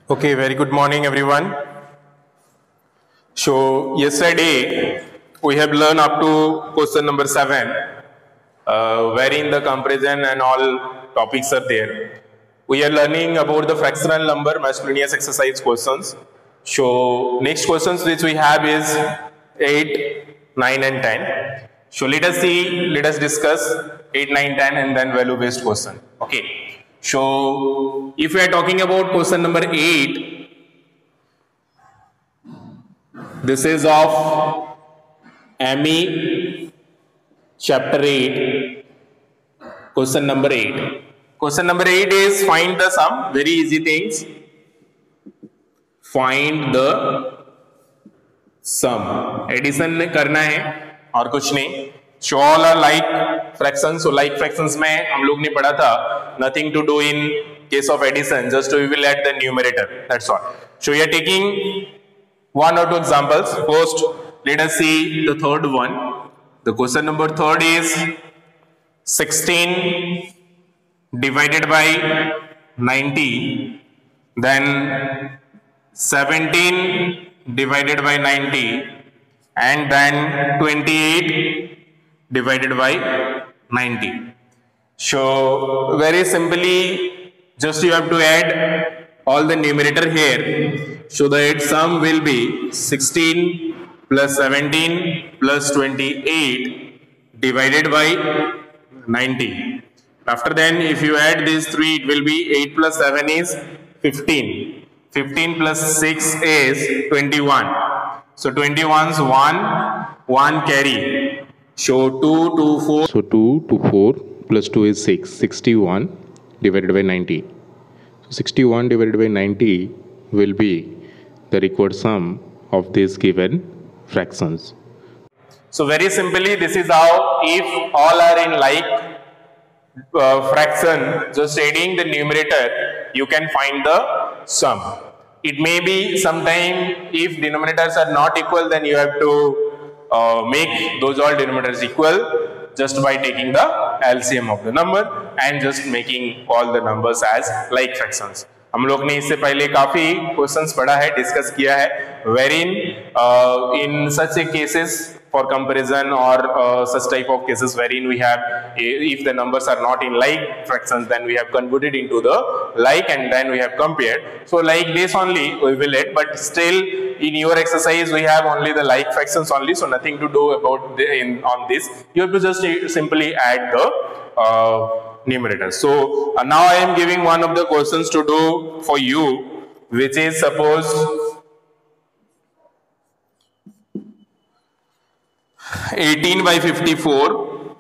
Okay, very good morning, everyone. So, yesterday we have learned up to question number 7, wherein the comparison and all topics are there. We are learning about the fractional number miscellaneous exercise questions. So, next questions which we have is 8, 9, and 10. So, let us discuss 8, 9, 10, and then value based question. Okay. So, if we are talking about question number 8, this is of ME chapter 8, question number 8. Question number 8 is find the sum, very easy things. Find the sum. Addition करना है और कुछ नहीं. So all are like fractions. So like fractions में हम लोग ने पढ़ा था nothing to do in case of addition. Just we will add the numerator. That's all. So we are taking one or two examples. First, let us see the third one. The question number 3 is 16 divided by 90. Then 17 divided by 90. And then 28 divided by 90. So very simply, just you have to add all the numerator here. So the sum will be 16 plus 17 plus 28 divided by 90. After then, if you add these three, it will be 8 plus 7 is 15. 15 plus 6 is 21. So 21 is 1 carry. So 2 to 4. So 2 to 4 plus 2 is 6. 61 divided by 90. So 61 divided by 90 will be the required sum of these given fractions. So very simply, this is how, if all are in like fraction, just adding the numerator, you can find the sum. It may be sometime if denominators are not equal, then you have to make those all denominators equal just by taking the LCM of the number and just making all the numbers as like fractions. हम लोग ने इससे पहले काफी questions पढ़ा है, discuss किया है, wherein in such a cases for comparison or such type of cases wherein we have, if the numbers are not in like fractions, then we have converted into the like and then we have compared. So like this only we will add, but still in your exercise we have only the like fractions only, so nothing to do about on this. You have to just simply add the numerator. So now I am giving one of the questions to do for you, which is suppose 18 by 54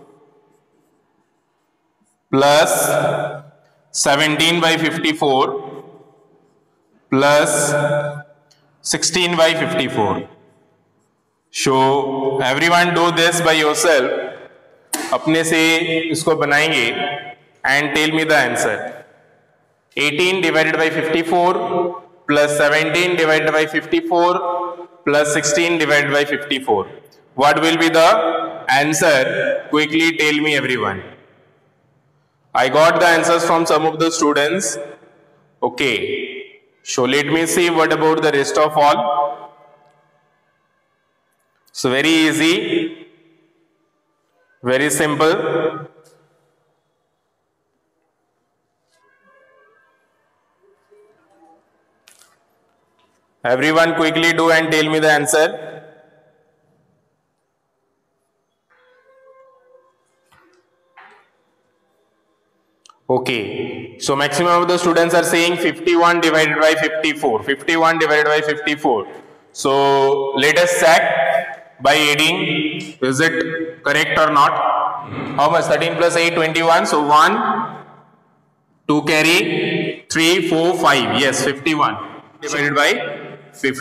plus 17 by 54 plus 16 by 54. So everyone do this by yourself. अपने से इसको बनाएंगे and tell me the answer. 18 divided by 54 plus 17 divided by 54 plus 16 divided by 54. What will be the answer? Quickly tell me, everyone. I got the answers from some of the students. Okay. So let me see what about the rest of all. So very easy. Very simple. Everyone quickly do and tell me the answer. Okay, so maximum of the students are saying 51 divided by 54. 51 divided by 54. So let us check by adding, is it correct or not? How much? 13 plus 8, 21. So 1, 2 carry, 3, 4, 5. Yes, 51 divided by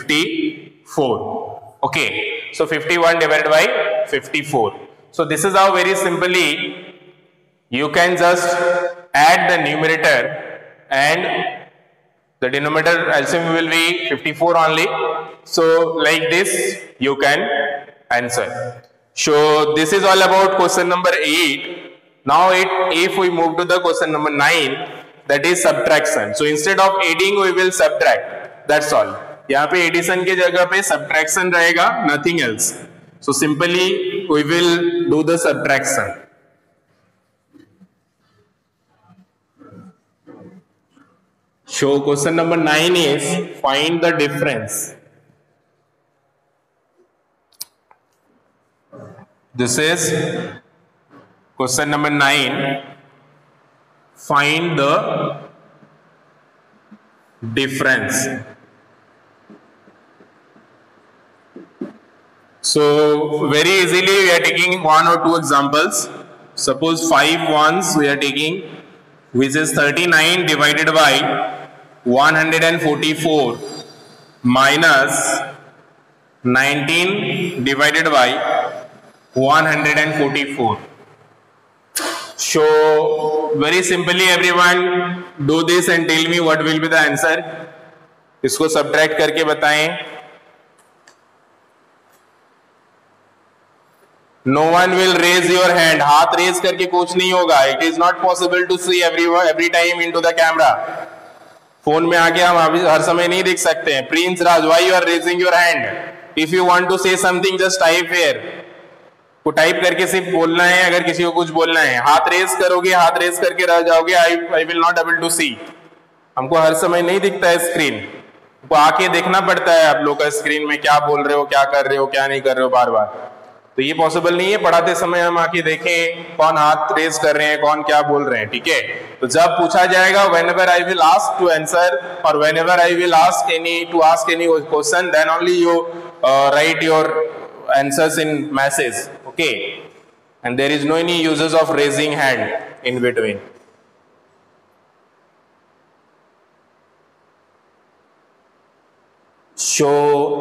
54. Okay, so 51 divided by 54. So this is how very simply you can just add the numerator and the denominator LCM will be 54 only. So like this you can answer. So this is all about question number 8. Now if we move to the question number 9, that is subtraction. So instead of adding we will subtract. That's all. यहाँ पे addition की जगह पे subtraction रहेगा, nothing else. So simply we will do the subtraction. So question number 9 is find the difference. This is question number 9. Find the difference. So very easily we are taking one or two examples. Suppose 5 ones we are taking, which is 39 divided by 144 minus 19 divided by 144. So very simply everyone do this and tell me what will be the answer. इसको subtract करके बताएं। No one will raise your hand. हाथ raise करके कुछ नहीं होगा. It is not possible to see every time into the camera. Phone में आके हम हर समय नहीं देख सकते हैं। Prince Raj, why you are raising your hand? If you want to say something, just type here. को टाइप करके सिर्फ बोलना है। अगर किसी को कुछ बोलना है, हाथ रेज करोगे, हाथ रेज करके रह जाओगे, I will not able to see. हमको हर समय नहीं दिखता है स्क्रीन, हमको आके देखना पड़ता है आप लोग का स्क्रीन में क्या बोल रहे हो, क्या कर रहे हो, क्या नहीं कर रहे हो बार बार। तो ये पॉसिबल नहीं है पढ़ाते समय हम आके देखें कौन हाथ रेज कर रहे हैं, कौन क्या बोल रहे हैं। ठीक है, तो जब पूछा जाएगा whenever I will ask to answer or whenever I will ask any question, then only you write your answers in message. Okay, and there is no any uses of raising hand in between. So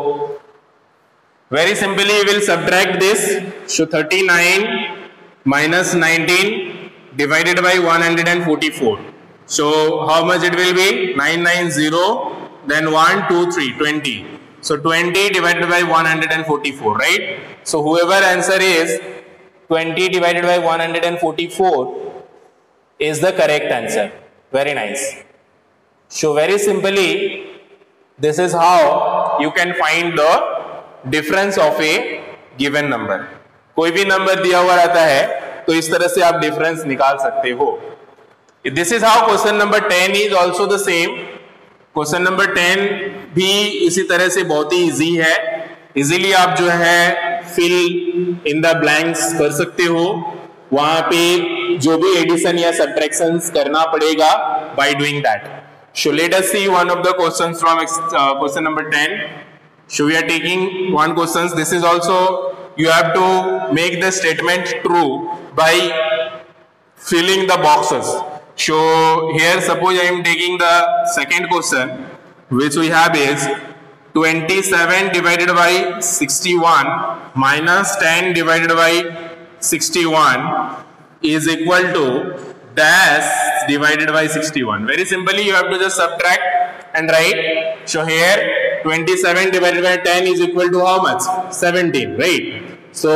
very simply we will subtract this. So 39 minus 19 divided by 144. So how much it will be? 990, then 1 2 3 20. So 20 divided by 144, right? So whoever answer is 20 divided by 144 is the correct answer. Very nice. So very simply this is how you can find the difference of a given number. कोई भी number दिया हुआ रहता है तो इस तरह से आप डिफरेंस निकाल सकते हो। This is how question number 10 is also the same. Question number 10 भी इसी तरह से बहुत ही इजी है। इजीली आप जो है फिल इन द ब्लैंक्स कर सकते हो। वहां पे जो भी एडिशन या सब्ट्रैक्शन करना पड़ेगा by doing that. So let us see one of the questions from question number 10. So we are taking one question. This is also you have to make the statement true by filling the boxes. So here suppose I am taking the second question, which we have is 27 divided by 61 minus 10 divided by 61 is equal to dash divided by 61. Very simply you have to just subtract and write. So here 27 divided by 10 is equal to how much? 17, right? So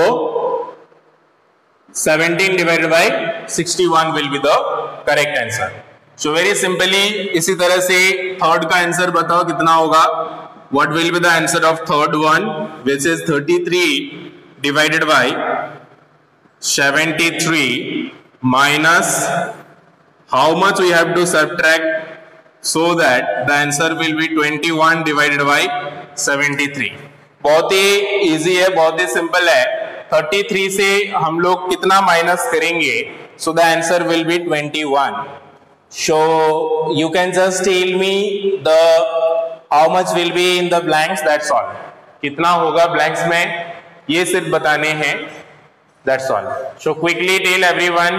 17 divided by 61 will be the correct answer. So very simply इसी तरह से third का answer बताओ कितना होगा? What will be the answer of third one, which is 33 divided by 73 minus how much we have to subtract so that the answer will be 21 divided by 73. बहुत ही easy है, बहुत ही सिंपल है। 33 से हम लोग कितना माइनस करेंगे? So the answer will be 21. So you can just tell me the how much will be in the blanks, that's all. कितना होगा blanks में ये सिर्फ बताने हैं, that's all. So quickly tell everyone.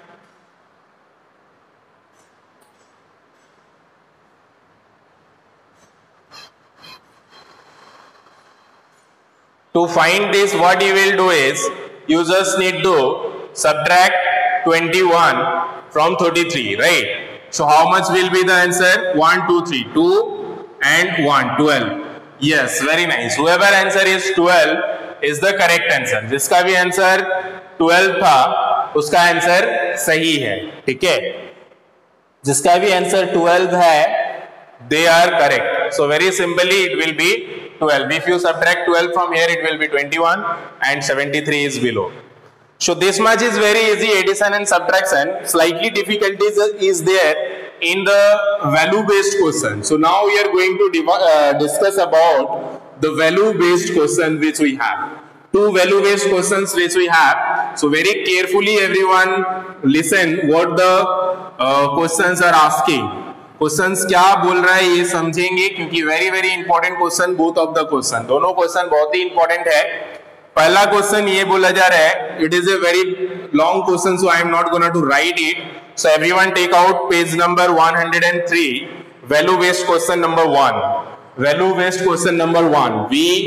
To find this, what you will do is you just need to subtract 21 from 33, right? So how much will be the answer? 1 2 3 2 and 1 12. Yes, very nice. Whoever answer is 12 is the correct answer. जिसका भी answer 12 था उसका answer सही है। ठीक है, जिसका भी आंसर 12 है they are correct. So very simply it will be 12. If you subtract 12 from here, it will be 21 and 73 is below. So this much is very easy, addition and subtraction. Slightly difficulties is there in the value based question. So now we are going to discuss about the value based question which we have. Two value based questions which we have. So very carefully everyone listen what the questions are asking. Questions क्या बोल रहा है ये समझेंगे, क्योंकि very very important question, both of the question, दोनों question बहुत ही इंपॉर्टेंट है. पहला क्वेश्चन ये बोला जा रहा है, it is a very long question, so I am not gonna to write it. So everyone take out page number 103, value based question number 1. Value based question number 1,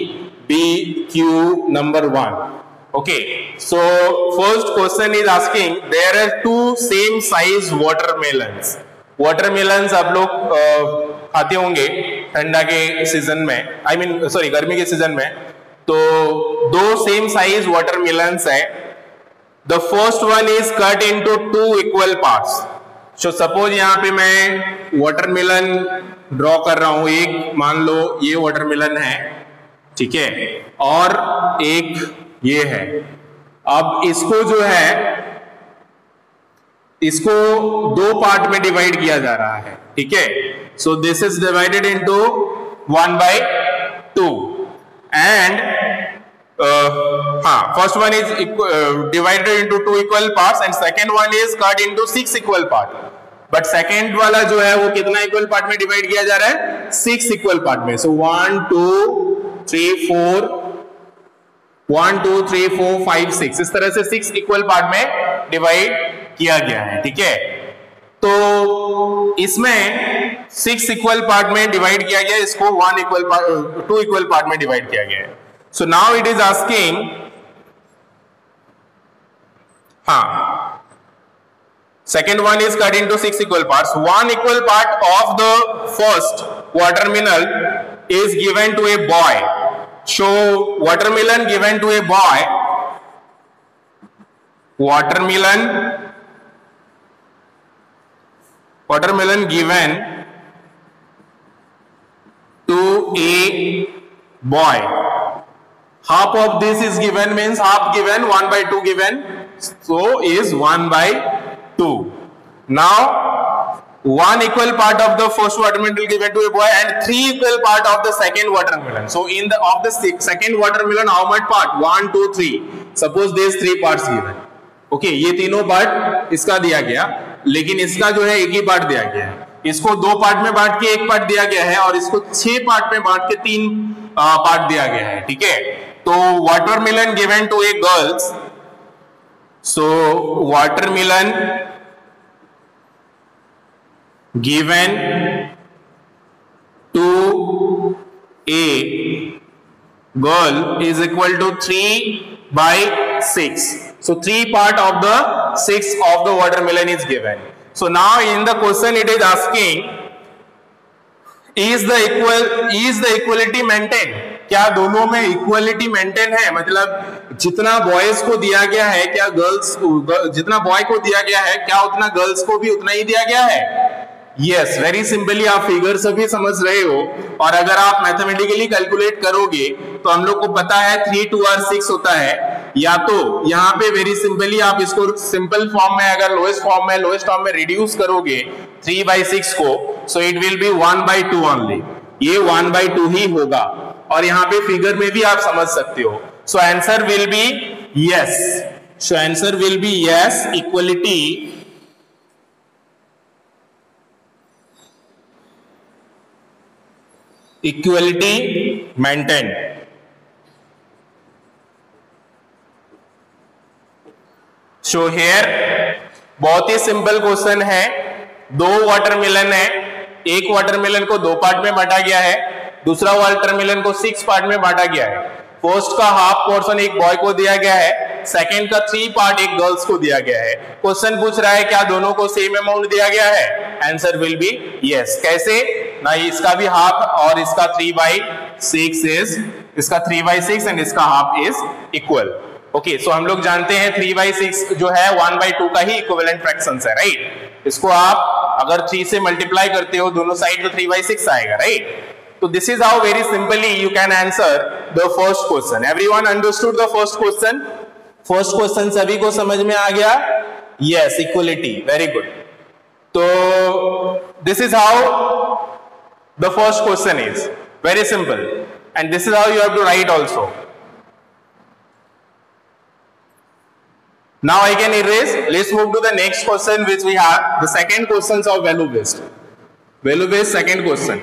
VBQ number 1. Okay, so first question is asking, there are two same size watermelons. Watermelons आप लोग खाते होंगे ठंडा के season में, I mean sorry गर्मी के season में. तो दो सेम साइज वाटरमेलन्स है. The first one is cut into 2 equal parts. So suppose यहाँ पे मैं वाटरमेलन ड्रॉ कर रहा हूं. एक मान लो ये वाटरमेलन है, ठीक है, और एक ये है. अब इसको जो है इसको दो पार्ट में डिवाइड किया जा रहा है, ठीक है. So this is divided into 1/2 and first one is divided into 2 equal parts and second one is cut into 6 equal part. But second वाला जो है वो कितना इक्वल पार्ट में डिवाइड किया जा रहा है? 6 इक्वल पार्ट में. सो 1 2 3 4 1 2 3 4 5 6 इस तरह से 6 इक्वल पार्ट में डिवाइड किया गया है, ठीक है. तो इसमें 6 इक्वल पार्ट में डिवाइड किया गया, इसको 2 इक्वल पार्ट में डिवाइड किया गया है. So now it is asking, second one is cut into 6 equal parts. 1 equal part of the first watermelon is given to a boy. So watermelon given to a boy, watermelon given to a boy. Half of this is given, means half given, 1/2 given, so is 1/2. Now 1 equal part of the first watermelon given to a boy and 3 equal part of the second watermelon. So in the of the second watermelon, how much part? 1 2 3. Suppose there is 3 parts given. Okay, ये तीनों part इसका दिया गया, लेकिन इसका जो है एक ही पार्ट दिया गया है. इसको 2 पार्ट में बांट के 1 पार्ट दिया गया है और इसको 6 पार्ट में बांट के 3 पार्ट दिया गया है, ठीक है. तो watermelon given to a girls, so watermelon given to a girl is equal to 3/6. So 3 part of the 6 of the watermelon is given. So now in the question it is asking, is the equality maintained? क्या दोनों में equality maintain है? मतलब जितना boys को दिया गया है, क्या गर्ल्स, जितना बॉय को दिया गया है, क्या उतना गर्ल्स को भी उतना ही दिया गया है? यस, वेरी सिंपली आप फिगर सभी समझ रहे हो. और अगर आप मैथमेटिकली कैलकुलेट करोगे तो हम लोग को पता है 3 2 और 6 होता है. या तो यहाँ पे वेरी सिंपली आप इसको सिंपल फॉर्म में, अगर लोएस्ट फॉर्म में रिड्यूस करोगे 3/6 को, so it will be 1/2 only. ये 1/2 ही होगा. और यहाँ पे फिगर में भी आप समझ सकते हो. So answer will be yes. So answer will be yes, equality maintain. So here बहुत ही सिंपल क्वेश्चन है. 2 वाटरमेलन है, एक वाटरमेलन को 2 पार्ट में बांटा गया है, दूसरा वाटरमेलन को 6 पार्ट में बांटा गया है. फर्स्ट का हाफ पोर्शन एक बॉय को दिया गया है, सेकंड का 3 पार्ट एक गर्ल्स को दिया गया है. क्वेश्चन पूछ रहा है क्या दोनों को सेम अमाउंट दिया गया है? Answer will be yes. कैसे ना, इसका भी हाफ और इसका 3/6 इज, इसका 3/6 एंड इसका half is equal. Okay, so हम लोग जानते हैं 3/6 जो है 1/2 का ही इक्विवेलेंट फ्रैक्शंस है, राइट. इसको आप अगर 3 से मल्टीप्लाई करते हो दोनों साइड तो 3/6 आएगा, राइट? तो this is how very simply you can answer the first question. Everyone understood the first question? First question सभी को समझ में आ गया? Yes, equality, very good. तो this is how the first question is, very simple, and this is how you have to write also. Now I can erase. Let's move to the next question which we have. The second questions of value based. Value based second question.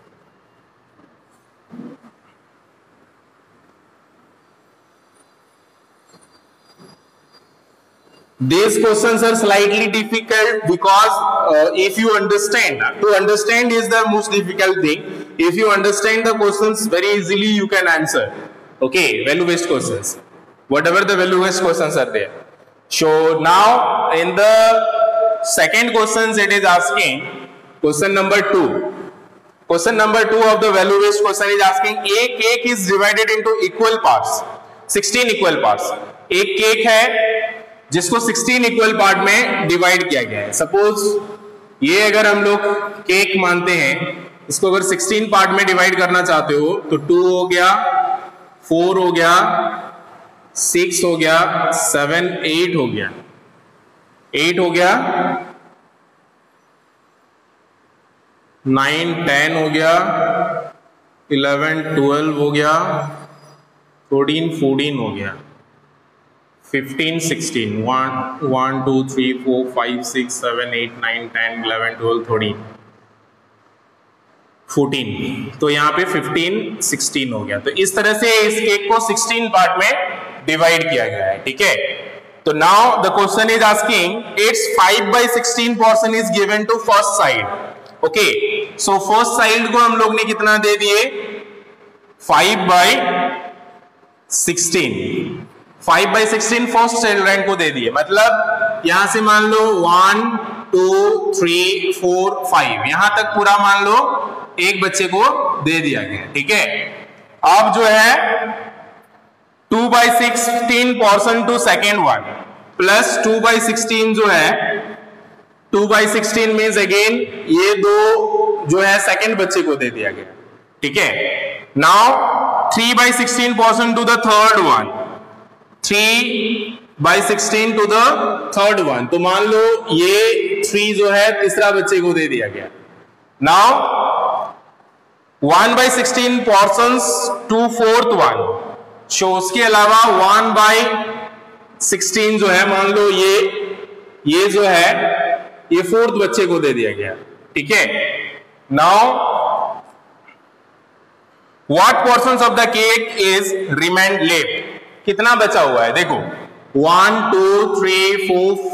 These questions are slightly difficult because if you understand, to understand is the most difficult thing. If you understand the questions very easily, you can answer. Okay, value based questions. Whatever the value based questions are there. So now in the second questions it is asking question number 2. Question number 2 of the value based question is asking a cake is divided into equal parts, 16 equal parts. एक cake है जिसको 16 equal part में divide किया गया है. Suppose ये अगर हम लोग केक मानते हैं, इसको अगर 16 पार्ट में डिवाइड करना चाहते हो तो 2 हो गया, 4 हो गया, 6 हो गया, 7, 8 हो गया, 8 हो गया, 9, 10 हो गया, 11, 12 हो गया, 13, 14 हो गया, 15, 16, 1, 2, 3, 4, 5, 6, 7, 8, 9, 10, 11, 12, 13, 14. तो यहाँ पे 15, 16 हो गया. तो इस तरह से इस केक को 16 पार्ट में डिवाइड किया गया है, ठीक है? तो now the question is asking it's 5/16 portion is given to first side. Okay, so first side को हम लोग ने कितना दे दिए? 5/16. 5/16 फर्स्ट चिल्ड्रन को दे दिए. मतलब यहां से मान लो 1, 2, 3, 4, 5 यहां तक पूरा मान लो एक बच्चे को दे दिया गया, ठीक है? अब जो है 2/16 portion to second one plus 2/16 जो है 2/16 मीन्स अगेन ये दो जो है सेकेंड बच्चे को दे दिया गया, ठीक है? Now 3/16 portion to the third one, 3/16 to the third one. तो मान लो ये 3 जो है तीसरा बच्चे को दे दिया गया. Now 1/16 portions to fourth one. So उसके अलावा 1/16 जो है मान लो ये जो है ये फोर्थ बच्चे को दे दिया गया, ठीक है? Now what portions of the cake is remained left? कितना बचा हुआ है? देखो 1, 2, 3,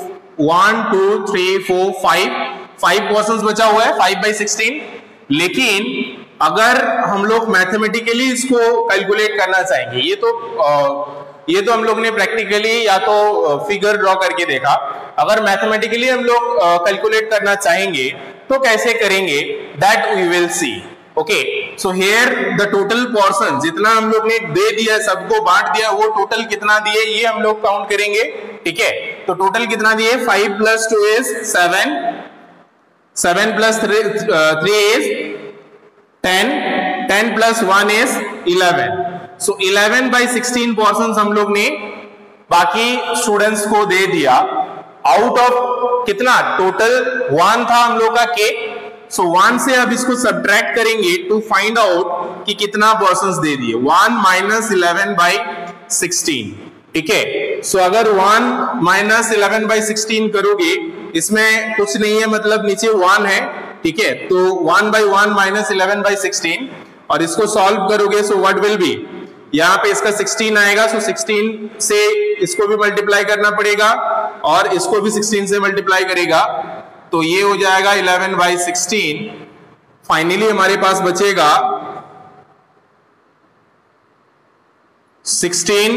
4, 5 पोर्शंस बचा हुआ है 5/16. लेकिन अगर हम लोग मैथमेटिकली इसको कैलकुलेट करना चाहेंगे, ये तो हम लोग ने प्रैक्टिकली या तो फिगर ड्रॉ करके देखा. अगर मैथमेटिकली हम लोग कैलकुलेट करना चाहेंगे तो कैसे करेंगे? That we will see. Okay, so here the total portion जितना हम लोग ने दे दिया, सबको बांट दिया, वो टोटल कितना दिए ये हम लोग काउंट करेंगे, ठीक है? तो टोटल कितना दिए? 5 + 2 is 7, 7 + 3 is 10, 10 + 1 is 11. So 11/16 portions हम लोग ने बाकी स्टूडेंट्स को दे दिया. आउट ऑफ कितना? टोटल 1 था हम लोग का केक. सो 1 से अब इसको सब्ट्रैक्ट करेंगे टू फाइंड आउट कि कितना पोर्शंस दे दिए. 1 - 11/16, ठीक है? सो अगर 1 - 11/16 करोगे, इसमें कुछ नहीं है, मतलब नीचे 1 है, ठीक है? तो 1/1 - 11/16 और इसको सॉल्व करोगे, सो व्हाट विल बी? यहाँ पे इसका 16 आएगा. सो 16 से इसको भी मल्टीप्लाई करना पड़ेगा और इसको भी 16 से मल्टीप्लाई करेगा, तो ये हो जाएगा 11/16. फाइनली हमारे पास बचेगा 16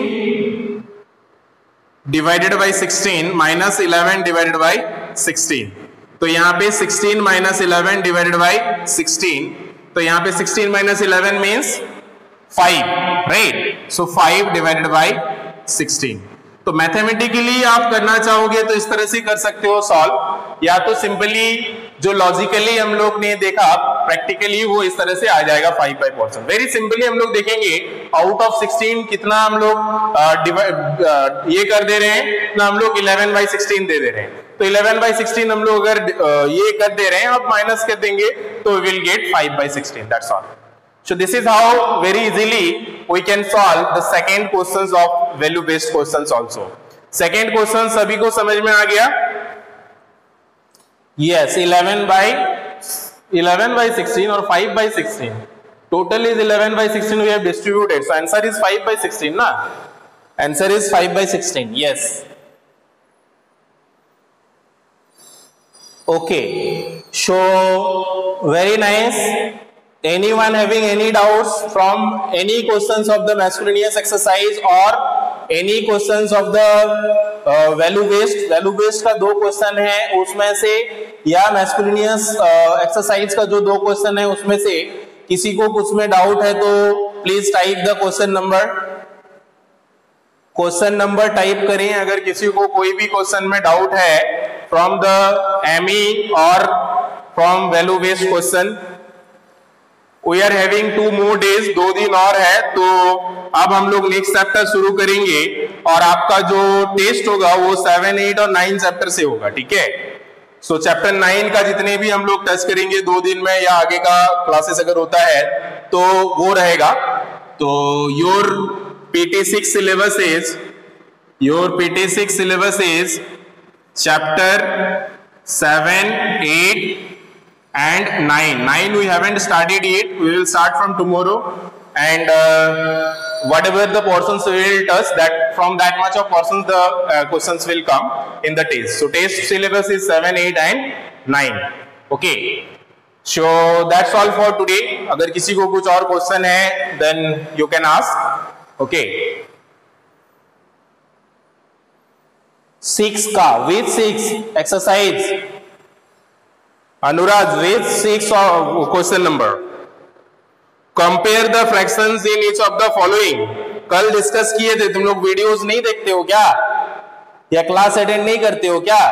divided by 16 minus 11 divided by 16. तो यहाँ पे 16 - 11 डिवाइडेड बाई 16. तो यहाँ पे 16 - 11 means 5, right? So 5 divided by 16. तो मैथमेटिकली आप करना चाहोगे तो इस तरह से कर सकते हो सॉल्व, या तो सिंपली जो लॉजिकली हम लोग ने देखा प्रैक्टिकली वो इस तरह से आ जाएगा 5/4। वेरी सिंपली हम लोग देखेंगे आउट ऑफ 16 कितना हम लोग ये कर दे रहे हैं ना, हम लोग 11/16 दे रहे हैं। तो 11/16 हम लोग अगर ये कर दे रहे हैं, आप माइनस कर देंगे तो we will get 5/16, that's all. So this is how very easily we can solve the second questions of value based questions also. Second question सभी को समझ में आ गया? Yes, 11/16 और 5/16. Total is 11/16 we have distributed. So answer is 5/16 ना? Answer is 5/16. Yes. Okay. So very nice. Anyone having any doubts from any questions of the miscellaneous exercise or any questions of the value based का 2 question है उसमें से, या miscellaneous exercise का जो 2 question है उसमें से किसी को कुछ में डाउट है तो please type the question number type करें। अगर किसी को कोई भी क्वेश्चन में डाउट है फ्रॉम द एमी और फ्रॉम value based question. We are having 2 more days, 2 दिन और है, तो अब हम लोग नेक्स्ट चैप्टर शुरू करेंगे और आपका जो टेस्ट होगा वो 7, 8 और 9 चैप्टर से होगा, ठीक है। सो चैप्टर 9 का जितने भी हम लोग टच करेंगे 2 दिन में या आगे का क्लासेस अगर होता है तो वो रहेगा। तो your PT6 syllabus is chapter 7, 8 and 9 we haven't started yet, we will start from tomorrow, and whatever the portions we will touch, that from that much of portions the questions will come in the test. So test syllabus is 7, 8 and 9. Okay, so that's all for today. अगर किसी को कुछ और question है then you can ask. Okay, 6 का with 6 exercise Anurag, with 6 question number. Compare the fractions in each of the following. कल discuss किए थे, तुम लोग वीडियोस नहीं देखते हो क्या, या क्लास अटेंड नहीं करते हो क्या?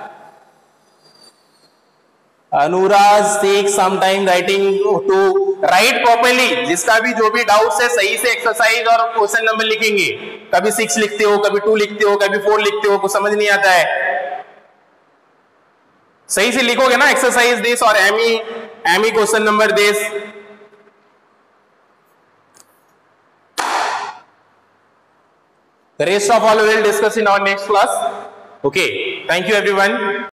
Anurag takes some time writing to write properly. जिसका भी जो भी डाउट्स है सही से एक्सरसाइज और क्वेश्चन नंबर लिखेंगे। कभी 6 लिखते हो, कभी 2 लिखते हो, कभी 4 लिखते हो, कुछ समझ नहीं आता है। सही से लिखोगे ना एक्सरसाइज दिस और एमी question number this. The rest of all we will discuss in our next class. Okay, thank you everyone.